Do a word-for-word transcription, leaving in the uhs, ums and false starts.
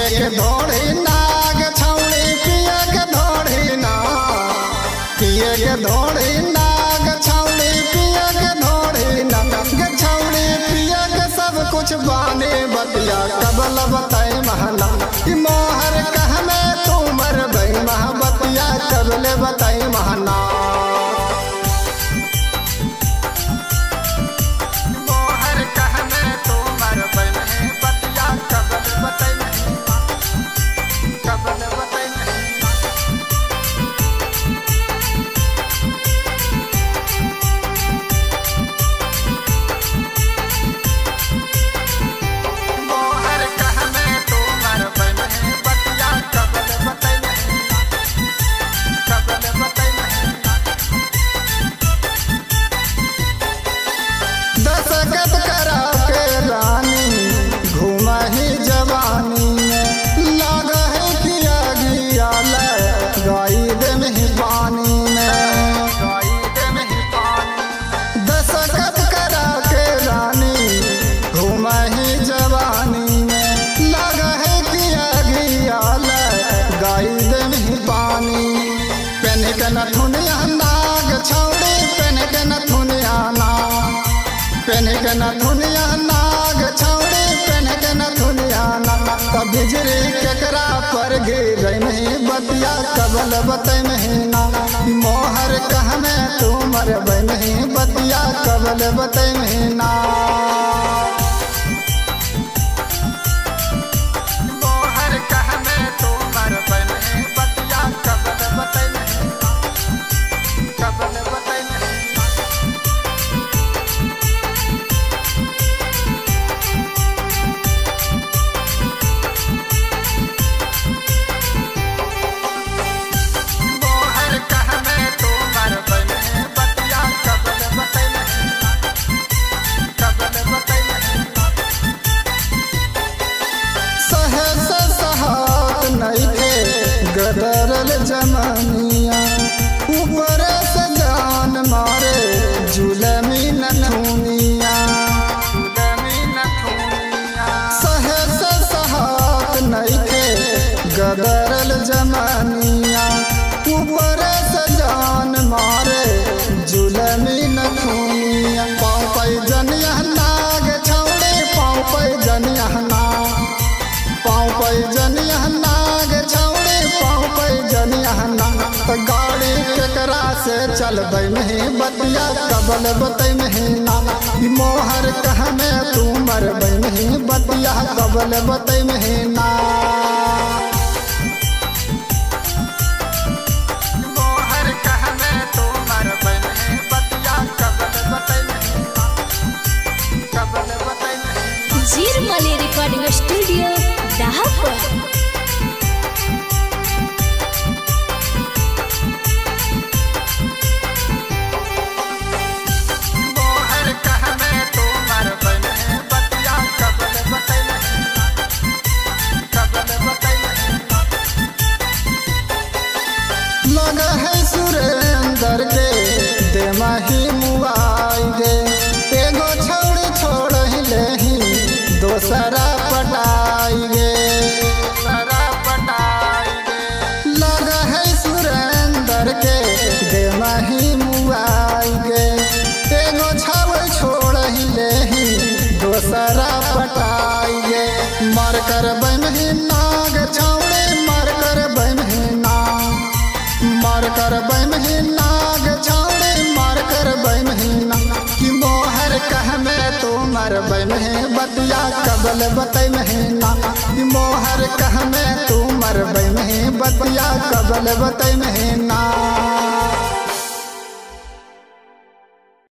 पिए के धोड़ी नाग छौड़ी पिए के धोड़ी ना पिए के धोड़ी नाग छौड़ी पिए के धोड़ी ना गे छौड़ी पिए के सब कुछ बाने बतिया कबल बताए महना मोहर कह में तू मर भई महबतिया कबल बताए महना दशकत करा के रानी घूमा ही जवानी में लग है किया गिया गाई दे में पानी में दशकत करा के रानी घूमा ही जवानी में लग है किया गिया गाई दे में पानी पेन के नथुनिया नाग छौड़ी पेन के नथुनिया ना पेन के नथुनिया नाग छौड़ी पेन के नथुनिया ना तब बिजली केकरा पर गिर नहीं बतिया कबल बतै महीना मोहर कह में तू मरब नहीं बतिया कबल बतै महीना मोहर कह में तू मरब नहीं बतिया कबल बतै महीना कबल बतै गदरल जमानिया ऊपर से जान मारे जुलमी नथुनिया सहे से सहात नहीं थे गदरल जमानिया ऊपर से जान मारे जुलमी नथुनिया पाँव पाई जनिया नाग छौड़े पाँव पाई जनिया ना पाँव पाई जनिया नाग छौड़े जनियाना तो गाड़ी केकरा से चलबै नहीं बतिया कबल बतै महीना मोहर कह में तू मरबै नहीं बतिया कबल बतै महीना मोहर कह में तू मरबै नहीं बतिया कबल बतै महीना कबल बतै महीना झिरमले रिकॉर्डिंग स्टूडियो दाहपर लग है सुरेंद्र के दे माही मुआई गे एगो छोड़ छोड़ ही ले ही दोसरा पटाई गे लग है सुरेंद्र के दे माही मुआई गे एगो छोड़ छोड़ ही ले ही दोसरा पटाई गे मर कर बहनी नाग छौड़े मर कर बहनी मार कर महीना ग छौड़े मार कर महीना कि मोहर कह में तू मर मही बतिया कबल बतै महीना कि मोहर कह में तू मर मही बतिया कबल बतै महीना।